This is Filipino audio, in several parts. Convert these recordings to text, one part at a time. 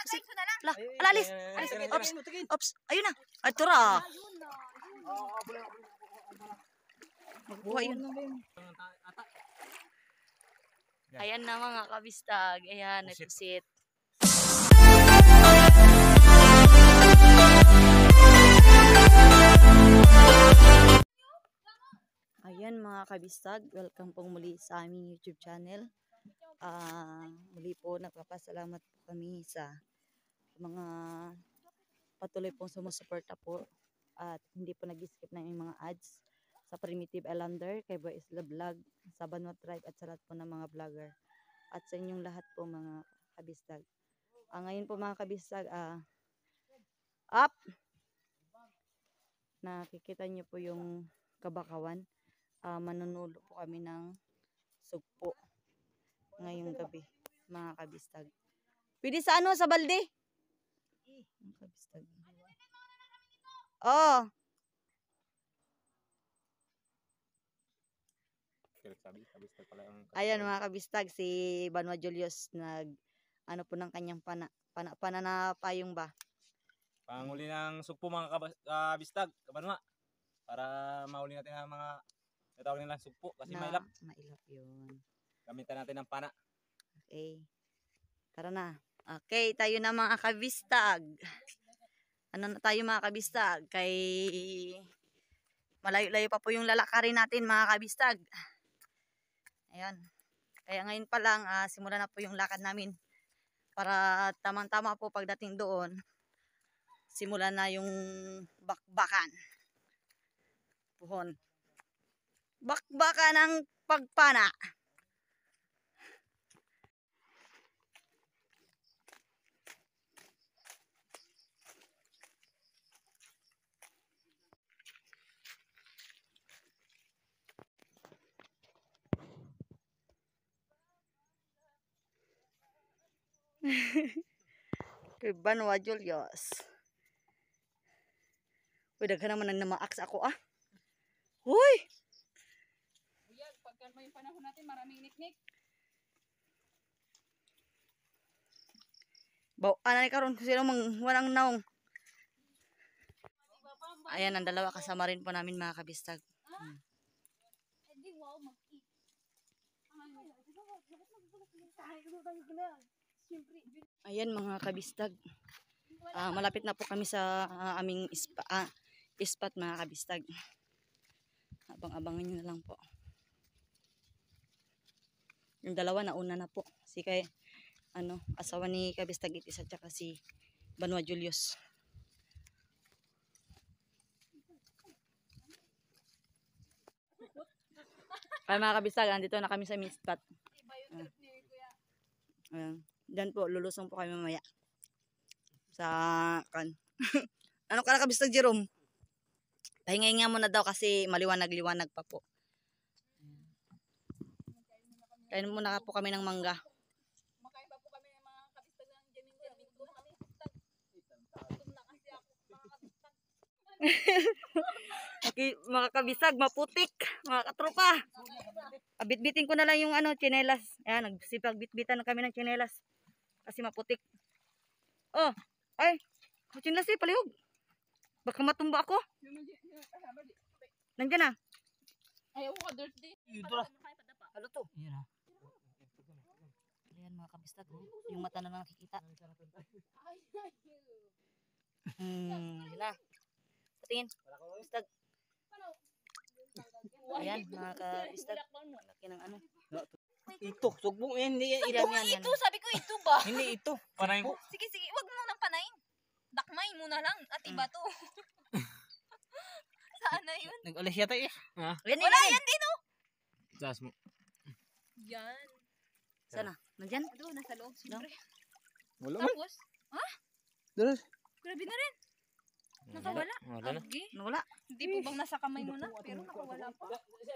Si, la, alalis. Ops, ops, ayun na. Ay, tura. Magbuha yun. Ayan na mga kabistag. Ayan, nagpusit. Ayan mga kabistag, welcome pong muli sa aming YouTube channel. Muli po nagpapasalamat po kami sa mga patuloy pong sumusuporta po at hindi po nag-skip ng mga ads sa Primitive Islander, kay Boy Isla Vlog, sa Banwa Tribe at sa lahat po ng mga vlogger at sa inyong lahat po mga kabistag. Ngayon po mga kabistag, up! Nakikita nyo po yung kabakawan. Manunulo po kami ng sugpo ngayong gabi mga kabistag. Pwede sa ano, sa balde? Mga kabistag. Oh. Ayan mga kabistag, si Banwa Julius nag ano po ng kanyang pananapayong ba? Panguli ng sugpo mga kabistag, kabanwa. Para mahuli natin ang mga natawag nilang sugpo kasi mailap. Mailap yun. Gamitan natin ng pana. Okay. Tara na. Okay, tayo na mga kabistag. Ano na tayo mga kabistag? Kay malayo-layo pa po yung lalakarin natin mga kabistag. Ayan. Kaya ngayon pa lang, simula na po yung lakad namin. Para tamang-tama po pagdating doon, simula na yung bakbakan. Puhon. Bakbakan ng pagpana. Kay Banwa Julius. Uy, daghan naman nang namaaks ako Huy! Uyag, pagkalma yung panahon natin, maraming niknik. Anay karon sino mang walang naong. Ayan, ang dalawa kasama rin po namin mga kabistag. Ayan mga kabistag. Malapit na po kami sa aming spot mga kabistag. Abang-abangan nyo na lang po. Yung dalawa nauna na po. Si kay asawa ni Kabistag Itis at saka si Banwa Julius. Kaya mga kabistag, andito na kami sa main spot. Diyan po, lulusong po kami mamaya. Sa ano ka na kabistag, Jerome? Pahinga-hinga muna daw kasi maliwanag-liwanag pa po. Kain muna po kami ng mangga. Makain pa po kami ng mga kabistag ng jamin-jamin. Gutom na kami. Gutom na kasi ako mga kabistag. Okay, mga kabistag, maputik, mga katropa. Bitbitin ko na lang yung tsinelas. Ayan, nagsipag-bitbitan na kami ng tsinelas. Kasi maputik. Oh, ay, tsinelas palihog. Baka matumba ako. Nandiyan na. Ayaw ko dirty. Ano to? Ayan mga kabistag. Yung mata na nakikita. Yun na. Patingin. Kabistag. Ayan mga kabistag. Laki ng ano. Ito, sugpo hindi yan. Ito, sabi ko ito ba? Hindi ito. Panayin ko. Sige, wag mo nang panayin. Dakmay muna lang at iba to. Saan na yun? Nag-alis yata Wala yan din Jas mo. Yan. Sana? Nandyan? Doon, nasa loob. Siyempre. Wala mo. Tapos? Dalas. Grabe na rin. Nakawala. Wala na. Okay. Wala. Hindi po bang nasa kamay mo na? Pero nakawala pa.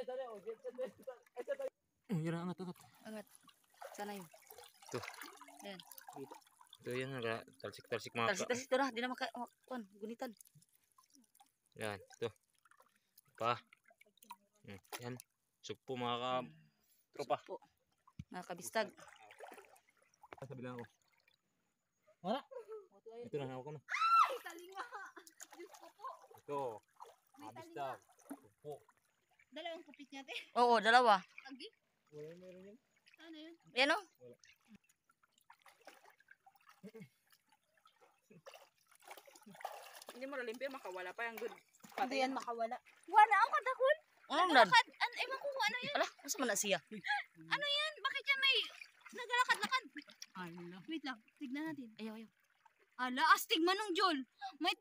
Yun ang angat. Angat. Sana yun. Ito. Ayan. Ito yan, talsik-talsik mga Talsik-talsik ito na. Di na gunitan. Yan, ito. Pa. Yan. Sugpo mga tropa. Sugpo. Mga kabistag. Sabi lang ako. Wala. Ito na, hawak ko na. Ay, talinga. Diyos ko po. Ito. May Kabistag. Sugpo. Dalawang kupit niya, te. Oo, dalawa. Agi? Wala meron yan. Ano yun? Yan o. Hindi mo nalimpyo, makawala pa yung good. Hindi yan makawala. Wala ang kadakon. Ano nan? Ewan ko kung ano yan. Ala, nasa man na siya? Ano yan? Bakit yan may naglalakad-lakad? Ala. Wait lang, tignan natin. Ayaw, ayaw. Ala, astig manong Jol. May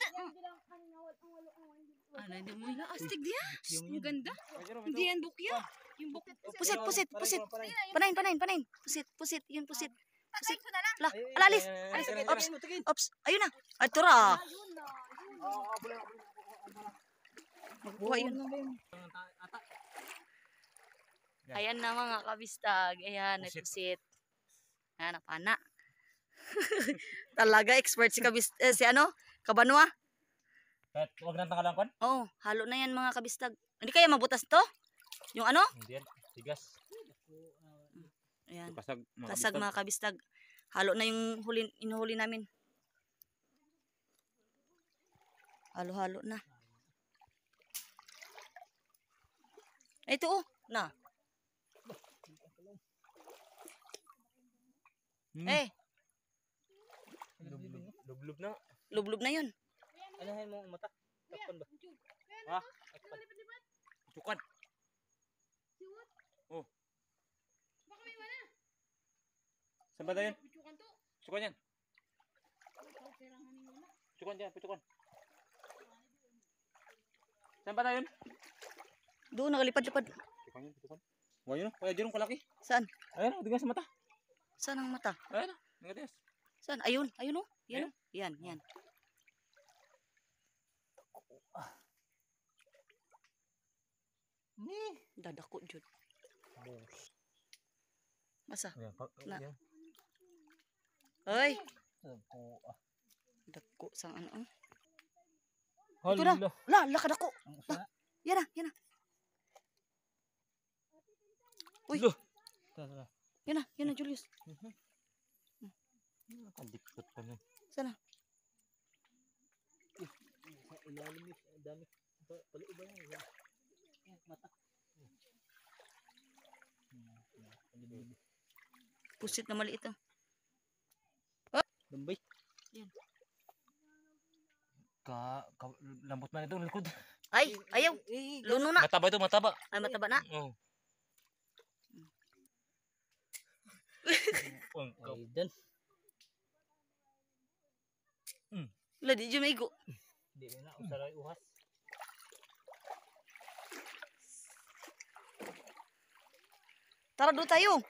Ala, hindi mo ila astig diya. Ang ganda. Hindi yan bukya. Yung bukya. Pusit, pusit, pusit. Panain, panain, panain. Pusit, pusit. Yun, pusit. Patay ko na lang. Ala, ala, alis. Alis. Ops. Ops. Ayun na. Ay, tura. Ayun na. Magbuha yun. Ayan na mga kabistag. Ayan, nagpusit. Ayan, napana. Talaga, expert si si ano? Kabanwa. Kahit huwag nang tanggalan kon? Oo, halo na yan mga kabistag. Hindi kaya mabutas to? Yung ano? Hindi yan. Tigas. Ayan. Kasag mga Kasag kabistag. mga kabistag. Halo na yung inuhuli namin. Halo-halo na. Ito oh, na. Eh, Lublub na. lublub na yun. Anahin mo ang mata. Takpan ba? Ha? Takpan. Tukan. Oh. Baka may wala. Saan ba tayo? Pucukan to. Tukan yan. Perahan ni wala. Tukan dyan. Tukan. Saan ba tayo? Doon, nakalipad-lipad. Tukan yan. Tukan. Wala yun. Kaya dyan kalaki. Saan? Ayan o. Tigas sa mata. Saan ang mata? Ayan o. Nagatigas. Saan? Ayun, ayun oh. Yan oh. Yan, yan. Dadako jud. Masa? Ayan. Na. Ayan. Hoy, Sugpo. dako sang ano. Hala. Ito na. La, lakad ako. Ang usa. Yan na, yan na. Uy. Lo. Tara. Yan na, Julius. Nakadikot pa nun. Sana. Sa ilalim ni dami. Paliw ba yan? Mata. Pusit na maliit ah. Lambay. Yan. Lambot man ito. Likod. Ay, ayaw. Luno na. Mataba ito. Mataba. Ay, mataba na. Oo. Ay, dan. La, di dyan maigo. Di na. Usaray uhas. Tara, doon tayo.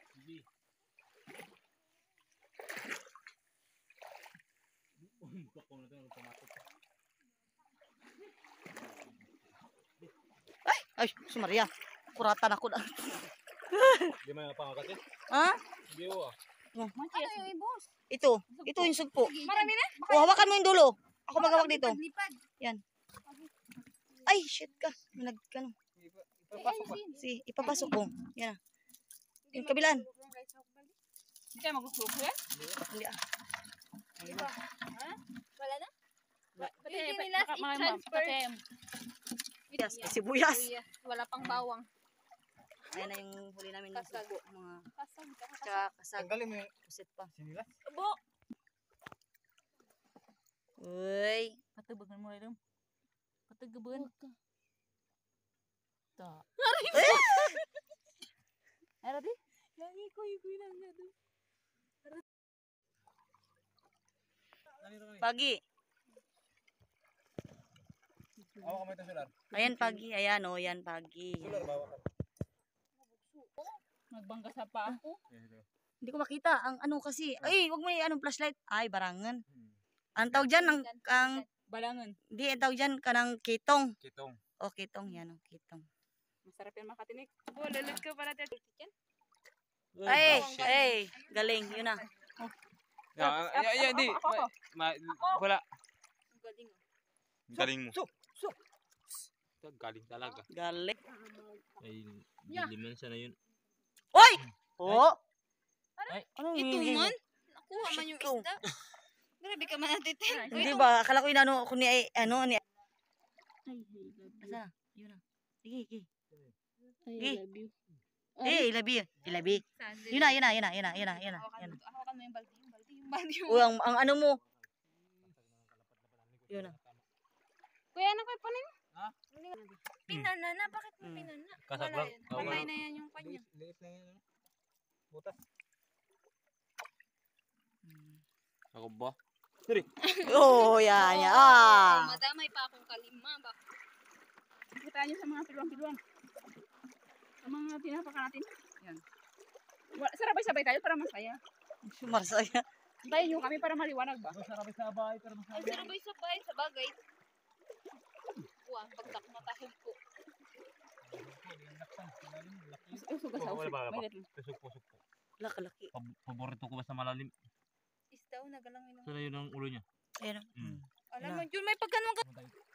Ay, si Maria. Kuratan ako na. Di man pangakat eh. Ha? Di o ah. Oh, Ano yung ibos? ito yung sugpo. Marami na? O, hawakan mo yung dulo. Ako maghawak dito. Lipad. Ay, shit ka. Nagkano. Ipapasok pa. Si, ipapasok ko. Yan. Yung kabilaan. Hindi kayo magkukulo yan? Hindi ah. Wala na? Pati nila i-transfer. Yes, sibuyas. Wala pang bawang. Ayan na yung huli namin ng Kasag. sugpo. Mga Kasag. tsaka kasag. Tanggalin mo yung Pusit pa. sinilas. Abo! Uy. Patubagan mo rin. Patugaban. Ta. Ara di? Lagi ko lang na doon. Pagi. Hawa ka mo ito solar. Ayan pagi. Ayan o. Yan pagi. Solar bawa ka. Magbangga sa pa ako. Hindi ko makita. Ang ano kasi. Ay, wag mo yung anong flashlight. Ay, barangan. Ang tawag dyan, ang Balangan. di, ang tawag dyan, kanang kitong. Kitong. O, kitong. Yan o, kitong. Masarap yan makatinik. Oh, lalad ka pala tayo. Ay, ay. Galing. Yun na. Ya, di. Wala. Ang galing. Galing mo. Galing talaga. Galing. Ay, diliman siya na yun. Oy! Oo. Ay. Anong Ito hihingin mo? man? Nakuha man yung Ito. isda. Grabe ka man natin. Hindi ba? Akala ko inano ko ni ano ni Asa? Yun na. Sige, sige. I love you. Ilabi. Ilabi. Yun na. Hawakan mo yung balde. O, ang ano mo. Yun na. Kuya, ano kayo panin? Ha? Pinana na. Bakit mo pinana? Kasag Wala lang. yan. Kamay na yan yung kanya. Liit na yan. Butas. Ako ba? Oh, yan. Madamay pa akong kalima. Kita nyo sa mga piluang-piluang. Sa mga tinapaka natin. Yan. Sabay-sabay tayo para masaya. Marsaya. Tayo nyo kami para maliwanag ba? Sabay-sabay pero Ang sabay-sabay sa bagay. Wah, pagtak matahog ko. Usog ka sa usog. May gatlo. Pusok-pusok po. Laki. Paborito ko ba sa malalim? Istaw, nagalangin ng... Sana yun ang ulo niya. Ayun. Alam mo, Jun, may pagkanong ka.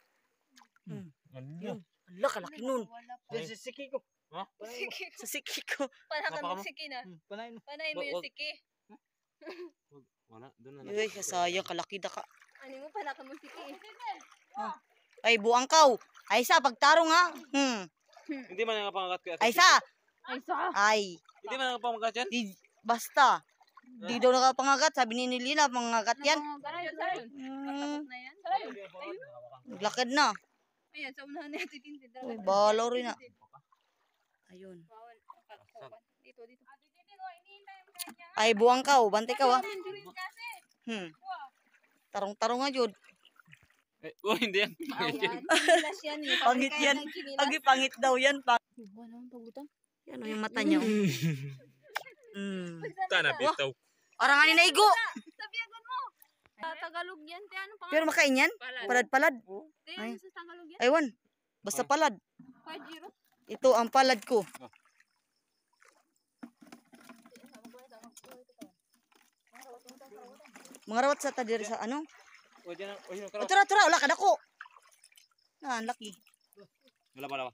Yun. Laki nun. Wala pa. Siki ko. Ha? Siki. Sa siki ko. Panakan Napaka mo mo? siki na. Panayin mo. Panayin mo yung siki. Wala, doon na lang. Uy, sayang kalaki da ka. Ano mo, panakan mo siki. Ay, buang kaw. Ay, sa pagtarong ha. Hindi man nakapangagat kaya. Ay, sa. Ay, sa! Ay. Hindi man nakapangagat yan? Basta. Di daw nakapangagat. Sabi ni Nilina, pangagat yan. Sarayon, sarayon. Matapos na yan. Naglakad na. Ayan, sa unahan natin tintin. Uy, balaw rin na. Ayun. Bawal. Dito, dito. Ay, buang kaw. Bantay kaw ha. Kasi. Tarong-tarong nga jud. Oh, hindi yan. Ayan. Kinilas yan. Pangit yan. Agi pangit daw yan. Buwan naman pagutan. Yan o yung mata niya. Tana, bitaw. Parang ani naigo. Sabiagon mo. Sa Tagalog yan. Te, ano pangalan? Pero makain yan? Palad-palad. Te, Ay. ano sa Tagalog yan? Aywan. Basta palad. 5-0. Ito ang palad ko. Mga rawat sa tadir sa ano? O, dyan ang, o, yun ang Oh, karaw. tura, wala ka dako. Ah, ang laki. Wala pa.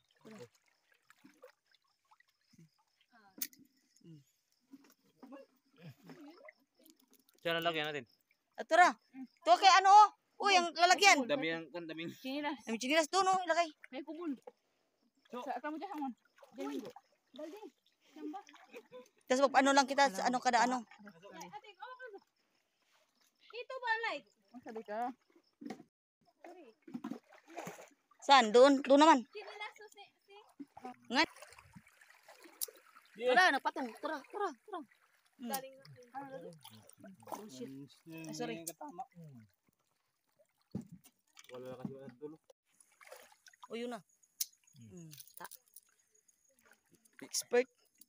Diyan ang lagyan natin. Ah, tura. Ito kay ano oh. Uy, ang lalagyan. Dami ang, dami. Chinilas. Ay, may chinilas doon oh, ilagay. May kubul. Sa kamu dyan hamon. Dyan linggo. Balde. Samba. Tapos ano lang kita sa ano kada ano. Ate, awa ka ba? Ito ba, like? Masabi ka. Saan? Doon? Doon naman. Kinilaso si... Ngat. Wala na patong. Tara. Galing na. Oh shit. Ay, sorry. Wala na kasi wala dulo. O yun na. Expert.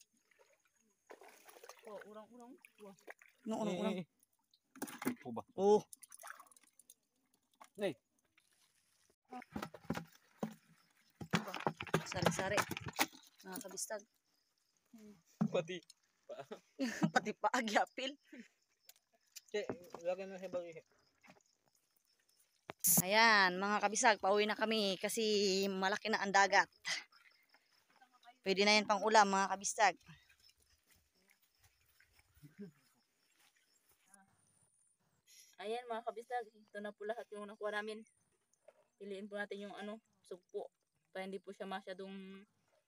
Oh, urang-urang. Unang. Po ba? Oh. Hey. Sari-sari. Mga kabistag. Pati. Pati pa agyapil. Lagyan na sa bagay. Ayan, mga kabisag, pauwi na kami kasi malaki na ang dagat. Pwede na yan pang ulam, mga kabisag. Ayan mga kabisag, ito na po lahat yung nakuha namin. Piliin po natin yung sugpo. Para hindi po siya masyadong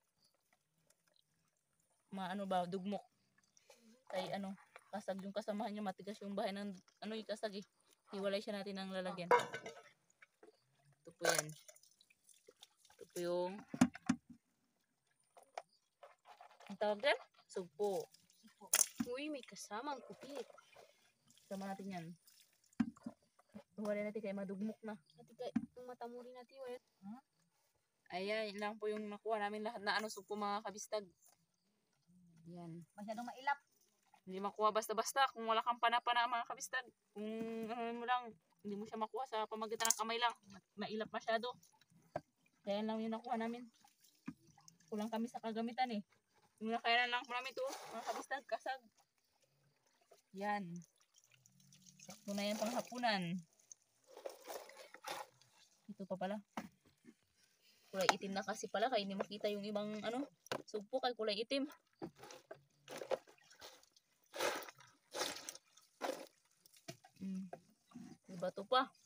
dugmok. Kay kasag yung kasamahan niya, matigas yung bahay ng yung kasag eh. Hiwalay siya natin ng lalagyan. Ito po yan. Ito po yung ang tawag dyan? Sugpo. Uy, may kasamang kupit. Sama natin yan. Hiwalay natin kaya madugmok na. Ate, yung mata mo rin natin, wala. Ayan, yun lang po yung nakuha namin lahat na sugpo mga kabistag. Yan. Masyadong mailap. Hindi makuha basta-basta kung wala kang panapana mga kabistag. Kung mo lang, hindi mo siya makuha sa pamagitan ng kamay lang. Mailap masyado. Kaya lang yung nakuha namin. Kulang kami sa kagamitan eh. Yung nakailan lang po namin ito, mga kabistag, kasag. Yan. Sakto na yan pang hapunan. Ito pa pala. Kulay itim na kasi pala, kaya hindi makita yung ibang sugpo kay kulay itim. bato pa.